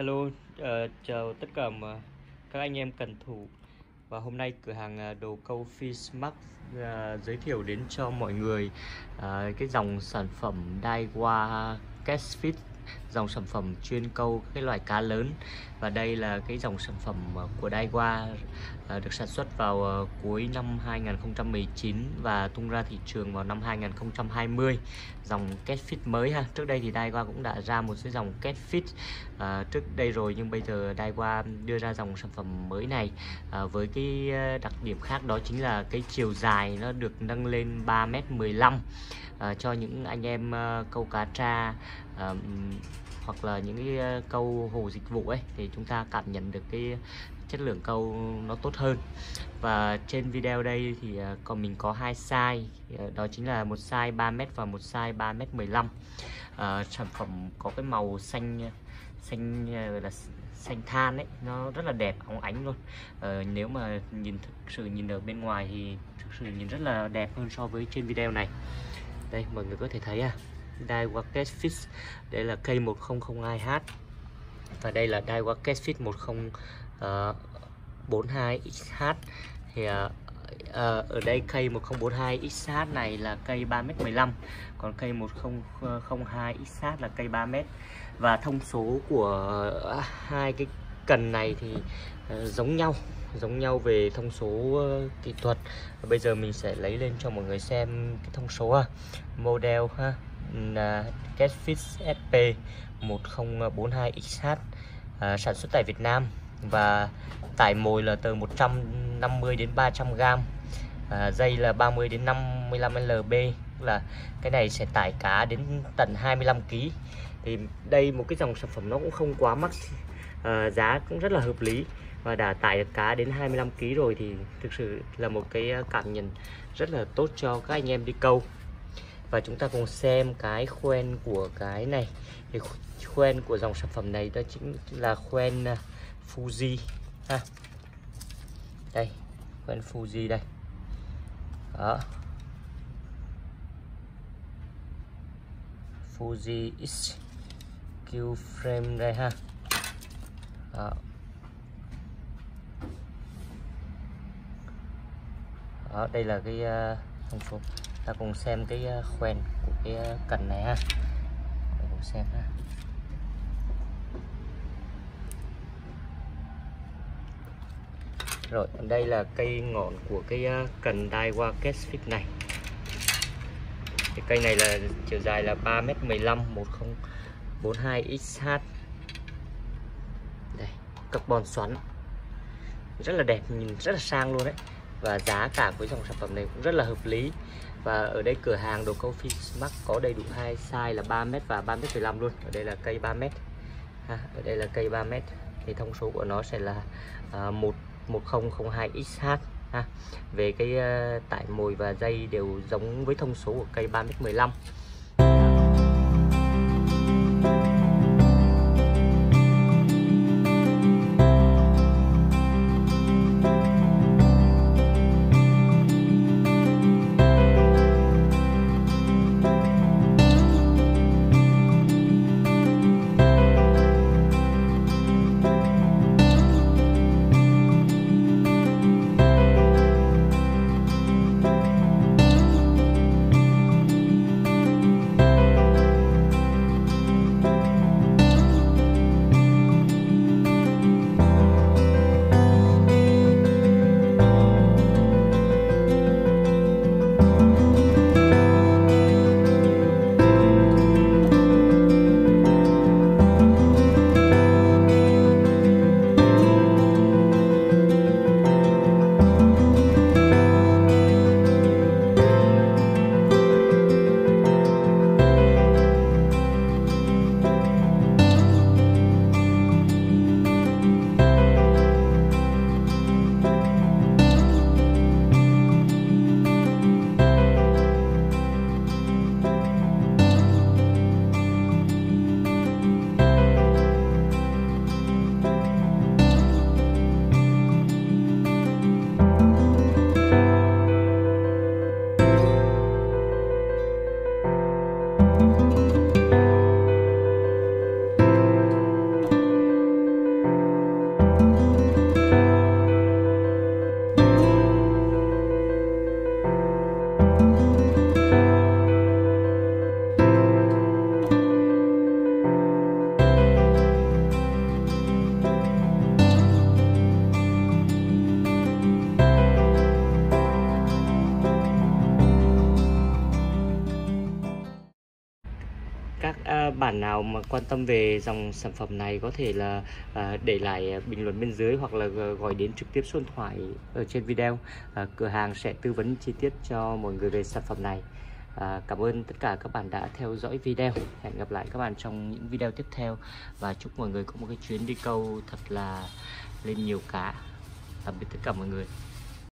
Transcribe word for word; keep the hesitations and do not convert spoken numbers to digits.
Hello, ờ, chào tất cả mà các anh em cần thủ. Và hôm nay cửa hàng ờ, đồ câu Fishmark ờ, giới thiệu đến cho mọi người ờ, cái dòng sản phẩm Daiwa Catfish, dòng sản phẩm chuyên câu cái loài cá lớn. Và đây là cái dòng sản phẩm ờ, của Daiwa ờ, được sản xuất vào ờ, cuối năm hai nghìn không trăm mười chín và tung ra thị trường vào năm hai nghìn không trăm hai mươi. Dòng Catfish mới ha. Trước đây thì Daiwa cũng đã ra một cái dòng Catfish à, trước đây rồi, nhưng bây giờ Daiwa đưa ra dòng sản phẩm mới này à, với cái đặc điểm khác, đó chính là cái chiều dài nó được nâng lên ba mét mười lăm à, cho những anh em uh, câu cá tra à, hoặc là những cái uh, câu hồ dịch vụ ấy, thì chúng ta cảm nhận được cái chất lượng câu nó tốt hơn. Và trên video đây thì uh, còn mình có hai size, uh, đó chính là một size ba mét và một size ba mét mười lăm. uh, Sản phẩm có cái màu xanh xanh uh, là xanh than ấy, nó rất là đẹp, óng ánh luôn. Ờ, nếu mà nhìn thực sự nhìn ở bên ngoài thì thực sự nhìn rất là đẹp hơn so với trên video này. Đây mọi người có thể thấy à, Daiwa Catfish, đây là K một không không hai H và đây là Daiwa Catfish một không bốn hai X H. Thì uh, uh, ở đây K một không bốn hai X H này là cây ba mét mười lăm, còn K một không không hai X H là cây ba mét. Và thông số của uh, hai cái cần này thì uh, giống nhau giống nhau về thông số uh, kỹ thuật. Và bây giờ mình sẽ lấy lên cho mọi người xem cái thông số ha. Model ha, là Catfish S P một không bốn hai X H, uh, sản xuất tại Việt Nam và tải mồi là từ một trăm năm mươi đến ba trăm gram, à, dây là ba mươi đến năm mươi lăm L B, là cái này sẽ tải cá đến tận hai mươi lăm ki lô gam. Thì đây một cái dòng sản phẩm nó cũng không quá mắc, à, giá cũng rất là hợp lý và đã tải được cá đến hai mươi lăm ki lô gam rồi, thì thực sự là một cái cảm nhận rất là tốt cho các anh em đi câu. Và chúng ta cùng xem cái khoen của cái này. Thì khoen của dòng sản phẩm này đó chính là khoen Fuji ha. Đây, khoen Fuji đây. Đó. Fuji X Q frame đây ha. Đó. Đó, đây là cái uh, thông số. Ta cùng xem cái uh, khoen của cái uh, cần này ha. Để cùng xem ha. Rồi, đây là cây ngọn của cái uh, cần Daiwa Catfish này. Cái cây này là chiều dài là ba mét mười lăm, một không bốn hai X H. Đây, carbon xoắn rất là đẹp, nhìn rất là sang luôn đấy. Và giá cả của dòng sản phẩm này cũng rất là hợp lý. Và ở đây cửa hàng đồ câu Fishmark có đầy đủ hai size là ba mét và ba mét mười lăm luôn. Ở đây là cây ba mét ha, ở đây là cây ba mét. Thì thông số của nó sẽ là uh, một một không không hai X H ha. Về cái uh, tải mồi và dây đều giống với thông số của cây ba mét mười lăm. các uh, bạn nào mà quan tâm về dòng sản phẩm này có thể là uh, để lại bình luận bên dưới, hoặc là gọi đến trực tiếp số điện thoại ở trên video. Uh, cửa hàng sẽ tư vấn chi tiết cho mọi người về sản phẩm này. À, cảm ơn tất cả các bạn đã theo dõi video. Hẹn gặp lại các bạn trong những video tiếp theo, và chúc mọi người có một cái chuyến đi câu thật là lên nhiều cá. Tạm biệt tất cả mọi người.